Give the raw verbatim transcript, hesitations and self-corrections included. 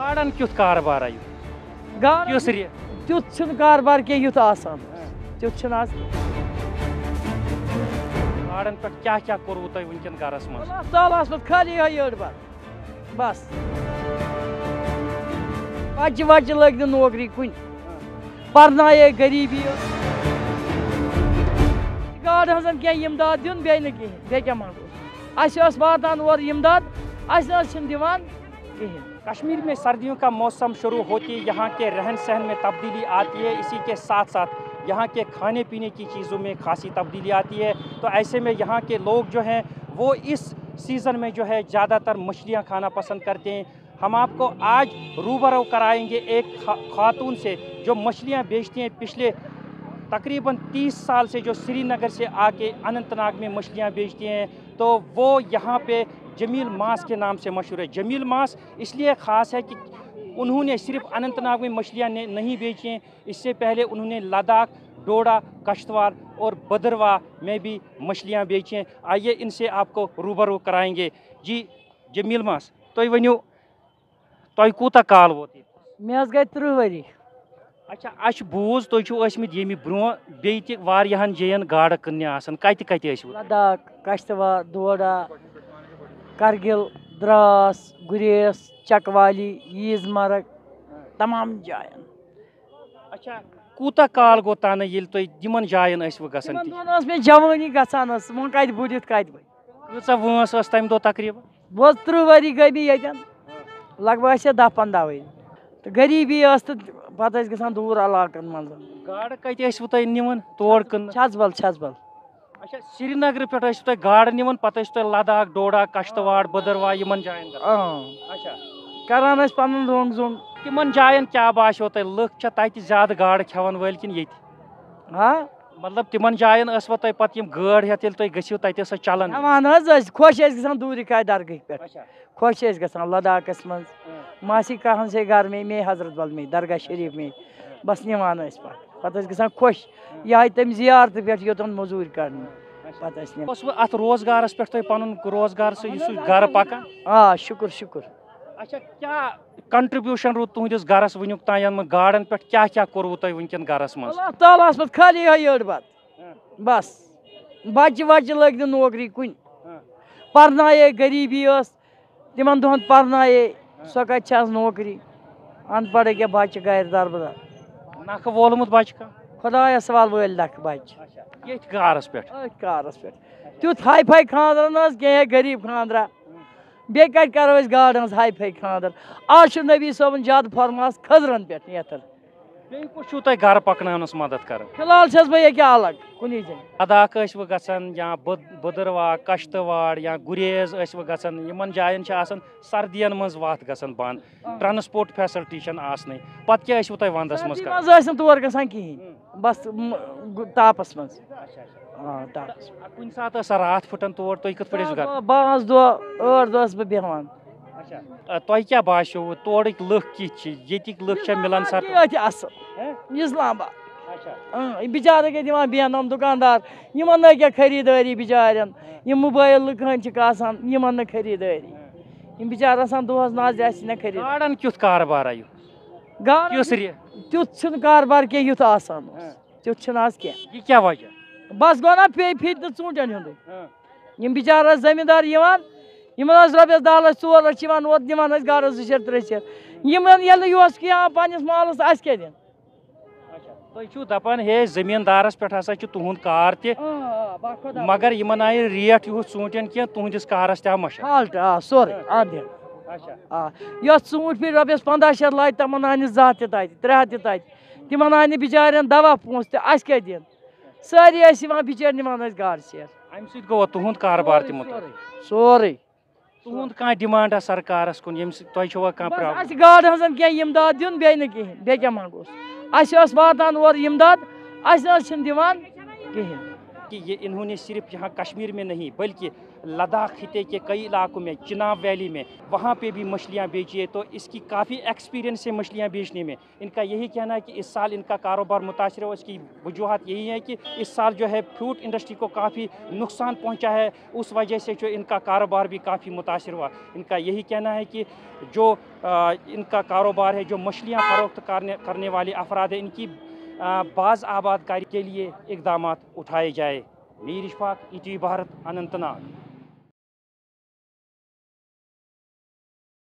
Garden کیُتھ کاربار گاڑ تیُتھ چھُنہٕ کاربار کینٛہہ یُتھ آسان تیُتھ چھُنہٕ آز گاڑن پٮ۪ٹھ کیٛاہ کیٛاہ کوٚروٕ تۄہہِ وٕنکٮ۪ن گرس منٛز؟ اللہ تعالیٰ ہس منٛز خٲلی یِہوٚے أڑ بَتہٕ بس بچہِ وچہِ لٔگۍ نہٕ نوکری کُنہِ پرنایے غریٖبی ٲس گاڑِ ہٕنٛزن کینٛہہ اِمداد دیُن بیٚیہِ نہٕ کِہیٖنۍ بیٚیہِ کیٛاہ منٛگو اَسہِ ٲس واتان اورٕ اِمداد اَسہِ نہٕ حظ چھِنہٕ دِوان کِہیٖنۍ. کشمیر میں سردیوں کا موسم شروع ہوتی یہاں کے رہن سہن میں تبدیلی آتی ہے، اسی کے ساتھ ساتھ یہاں کے کھانے پینے کی چیزوں میں خاصی تبدیلی آتی ہے. تو ایسے میں یہاں کے لوگ جو ہیں وہ اس سیزن میں جو ہے زیادہ تر مچھلیاں کھانا پسند کرتے ہیں. ہم آپ کو آج روبرو کرائیں گے ایک خاتون سے جو مچھلیاں بیچتی ہیں. پچھلے تقریباً تیس سال سے جو سری نگر سے آ کے اننت ناگ میں مچھلیاں بیچتی ہیں، تو وہ یہاں پہ جمیل ماس کے نام سے مشہور ہے. جمیل ماس اس لیے خاص ہے کہ انہوں نے صرف اننت ناگ میں مچھلیاں نہیں بیچی ہیں، اس سے پہلے انہوں نے لداخ، ڈوڈا، کشتواڑ اور بدرواہ میں بھی مچھلیاں بیچی ہیں. آئیے ان سے آپ کو روبرو کرائیں گے. جی جمیل ماس، تُہۍ ؤنِو تۄہہِ کوٗتاہ کال ووت ییٚتہِ؟ مےٚ حظ گٔے تٕرٛہ ؤری. اچھا اَسہِ بوٗز تُہۍ چھِو ٲسمٕتۍ ییٚمہِ برٛونٛہہ بیٚیہِ تہِ واریاہن جایَن گاڈٕ کٕننہِ آسان، کَتہِ کَتہِ ٲسوٕ؟ لداخ، کشتواڑ، ڈوڈا، کرگِل، درٛاس، گُریس، چکوالی، عیٖز مرگ، تمام جاین. اچھا کوٗتاہ کال گوٚو تَنہٕ ییٚلہِ تُہۍ یِمن جاین ٲسوٕ گژھان؟ تِمن دۄہن ٲس مےٚ جوٲنی گژھان ٲس وۄنۍ کتہِ بٕڈِتھ کتہِ بہٕ. کۭژاہ وٲنٛس ٲس تَمہِ دۄہ تقریٖباً؟ بہٕ حظ تٕرٛہ ؤری گٔے مےٚ ییٚتٮ۪ن لگ بگ ٲسۍ دہ پنٛداہ ؤری تہٕ غریٖبی ٲس تہٕ پتہٕ ٲسۍ گژھان دوٗر علاقن منٛز. گاڈٕ کتہِ ٲسوٕ تُہۍ نِوان تور کٕننہٕ؟ چھژبل چھژبل. اچھا سرینگرٕ پٮ۪ٹھ ٲسوٕ تُہۍ گاڈٕ نِوان پتہٕ ٲسوٕ تُہۍ لداخ، ڈوڈا، کشتواڑ، بدرواہ یِمن جاین اۭں اچھا کران ٲسۍ پنُن روٚنگ زوٚنگ. تِمن جاین کیٛاہ باسیو تۄہہِ؟ لُکھ چھا تتہِ زیادٕ گاڈٕ کھٮ۪ون وٲلۍ کِنہٕ ییٚتہِ؟ ہا مطلب تِمن جاین ٲسوا تۄہہِ پتہٕ یِم گٲڑۍ ہٮ۪تھ ییٚلہِ تُہۍ گٔژھِو تتہِ ٲسا چلان؟ کھٮ۪وان حظ ٲسۍ خۄش ٲسۍ گژھان دوٗرِ کاے درگاہہِ پٮ۪ٹھ خۄش ٲسۍ گژھان لداخس منٛز ماسی کہن سے گھر میں میں حضرت بل میں درگاہ شریف میں بس نِوان ٲسۍ پتہٕ پتہٕ ٲسۍ گژھان خۄش یِہے تمہِ زیارتہٕ پٮ۪ٹھ یوٚتن موٚزوٗرۍ کرنہِ پتہٕ ٲسۍ نِوان. اوسوٕ اتھ روزگارس پٮ۪ٹھ تۄہہِ پنُن روزگار سُہ یہِ سُہ گرٕ پکان؟ آ شُکُر شُکُر. اچھا کیٛاہ کنٹربیوٗشن روٗد تُہنٛدِس گرس وُنیُک تام یِمن گاڈن پٮ۪ٹھ کیٛاہ کیٛاہ کوٚروٕ تۄہہِ وٕنکٮ۪ن گرس منٛز؟ اللہ تعالیٰ ہس منٛز خٲلی یِہوٚے أڑ بتہٕ بس بچہِ وچہِ لٔگۍ نہٕ نوکری کُنہِ پرنایے غریٖبی ٲس تِمن دۄہن پرنایے سۄ کتہِ چھِ آز نوکری ان پڑھ أکیاہ بچہِ گرِ دربدر. نکھٕ وولمُت بچہِ کانٛہہ؟ خۄدایس حوال وٲلۍ نکھٕ بچہِ ییٚتھۍ کارس پٮ۪ٹھ؟ أتھۍ کارس پٮ۪ٹھ. تیُتھ ہاے فاے خانٛدر نہٕ حظ کینٛہہ غریٖب خانٛدرا. بیٚیہِ کتہِ کرو أسۍ گاڈٕ ہٕنٛز ہاے فاے خانٛدر. آز چھُ نبی صٲبن زیادٕ فرماس کھٔزرن پٮ۪ٹھ نیتر. بیٚیہِ کُس چھُو تۄہہِ گرٕ پکناونس مدد کران؟ فِلحال چھس بہٕ ییٚکیاہ الگ کُنی زٔنۍ. لداخ ٲسوٕ گژھان یا بدرواہ، کشتواڑ یا گُریز ٲسوٕ گژھان، یِمن جاین چھِ آسان سردین منٛز وتھ گژھان بنٛد، ٹرانسپورٹ فیسلٹی چھنہٕ آسنٕے، پتہٕ کیٛاہ ٲسوٕ تۄہہِ ونٛدس منٛز کران؟ ٲسۍ نہٕ تور گژھان کِہینۍ بس تاپس منٛز. آ تاپس کُنہِ ساتہٕ ٲسا راتھ پھٕٹان تور؟ تُہۍ کِتھ پٲٹھۍ ٲسِو گژھان؟ پانٛژھ دۄہ ٲٹھ دۄہ ٲسٕس بہٕ بیٚہوان. تۄہہِ کیٛاہ باسیوٕ تورٕکۍ لُکھ کِتھ چھِ؟ ییٚتِکۍ لُکھ چھا مِلان سر؟ اصٕل اسلام آباد. اۭں بِچارٕ گٔے دِوان بیٚہنہٕ یِم دُکاندار یِمن نہٕ کیٛاہ خٔریٖدٲری بِچارٮ۪ن. یِم موبایل لُکہٕ ہن چھِکھ آسان یِمن نہٕ خٔریٖدٲری. یِم بِچارٕ آسان دۄہس نہ حظ اَسہِ نہٕ خٔریٖد. گاڈن کیُتھ کاربار گاڈ تیُتھ چھُنہٕ کاربار کینٛہہ یُتھ آسان اوس تیُتھ چھُنہٕ آز کینٛہہ. یہِ کیٛاہ وجہ؟ بس گوٚو نا پیٚیہِ فِتنہٕ ژوٗنٛٹھٮ۪ن ہُنٛدُے. یِم بِچارٕ ٲسۍ زٔمیٖندار یِوان یِمن ٲسۍ رۄپیس دہ لچھ ژور لچھ یِوان اوت نِوان ٲسۍ گاڈس زٕ شیٚتھ ترٛےٚ شیٚتھ. یِمن ییٚلہِ نہٕ یِہُس کینٛہہ آو پننِس مالس اَسہِ کیٛاہ دِنۍ؟ تُہۍ چھِو دپان ہے زٔمیٖندارس پٮ۪ٹھ ہسا چھُ تُہُنٛد کار تہِ مگر یِمن آیہِ ریٹ یِہُس ژوٗنٛٹھٮ۪ن کینٛہہ تُہنٛدِس کارس تہِ آو مشر. فالٹ آ سورُے اَدٕ آ یۄس ژوٗنٛٹھۍ پیٖٹۍ رۄپیس پنٛداہ شیٚتھ لاتہِ تِمن آے نہٕ زٕ ہتھ تہِ تتہِ ترٛےٚ ہتھ تہِ تتہِ. تِمن آے نہٕ بِچارٮ۪ن دوا پونٛسہٕ تہِ اَسہِ کیٛاہ دِنۍ؟ سٲری ٲسۍ یِوان بِچٲرۍ نِوان ٲسۍ گاڈٕ سیر. امہِ سۭتۍ گوٚوا تُہُنٛد کاربار تہِ مُتٲثر؟ سورُے. تُہُنٛد کانٛہہ ڈِمانڈا سرکارس کُن ییٚمہِ سۭتۍ تۄہہِ چھُوا کانٛہہ پرٛابلِم؟ اَسہِ گاڈٕ ہٕنٛزن کینٛہہ اِمداد دیُن بیٚیہِ نہٕ کِہینۍ بیٚیہِ کیٛاہ منٛگوس. اَسہِ ٲس واتان اورٕ اِمداد اَسہِ نہٕ حظ چھِنہٕ دِوان کِہینۍ. کہ یہ انہوں نے صرف یہاں کشمیر میں نہیں بلکہ لداخ خطے کے کئی علاقوں میں، چناب ویلی میں، وہاں پہ بھی مچھلیاں بیچی ہے، تو اس کی کافی ایکسپیرینس ہے مچھلیاں بیچنے میں۔ ان کا یہی کہنا ہے کہ اس سال ان کا کاروبار متاثر ہوا، اس کی وجوہات یہی ہے کہ اس سال جو ہے فروٹ انڈسٹری کو کافی نقصان پہنچا ہے، اس وجہ سے جو ان کا کاروبار بھی کافی متاثر ہوا۔ ان کا یہی کہنا ہے کہ جو ان کا کاروبار ہے، جو مچھلیاں فروخت کرنے کرنے والے افراد ہیں، ان کی باز آباد کاری کے لیے اقدامات اٹھائے جائے۔ Mir Ashfaq, E T V Bharat, Anant Nag.